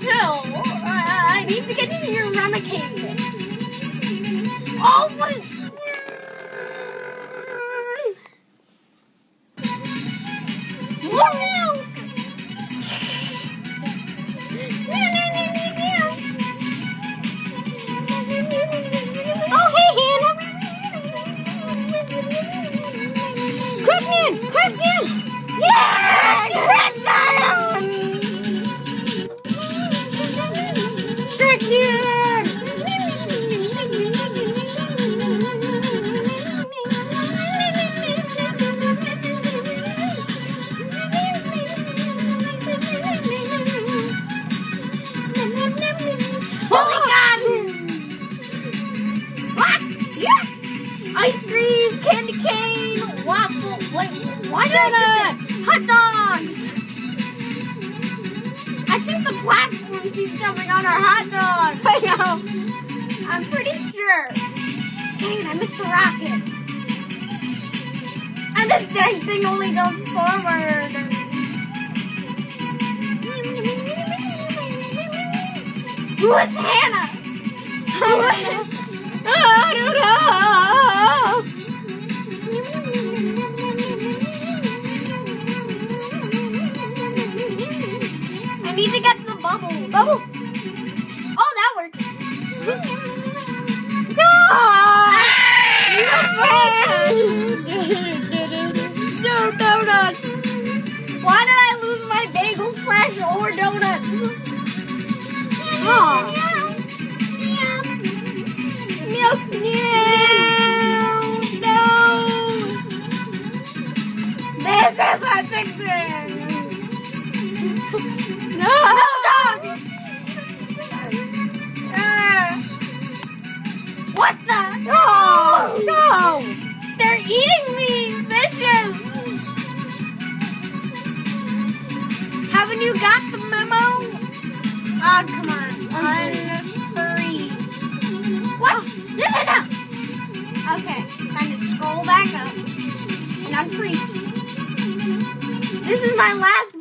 pill. I need to get in your ramekin. Oh, what is... More milk! Oh, hey, Hannah! Crackman! Crackman! Yeah! Crackman! Crackman! Holy God! What? Yeah! Ice cream, candy cane, waffle, what is it? Hot dogs! I think the platforms he's jumping on are hot dogs. I know. I'm pretty sure. Dang it, I missed the rocket. And this dang thing only goes forward. Who is Hannah? I don't know. I need to get the bubble. Bubble. Oh, that works. No! No donuts. Why did I lose my bagel / or donuts? Oh. Milk. No. This is addicting. No, dog. What the? No. They're eating me, vicious. Haven't you got the memo? Oh, come on. Unfreeze. What? No. Okay, time to scroll back up and unfreeze. This is my last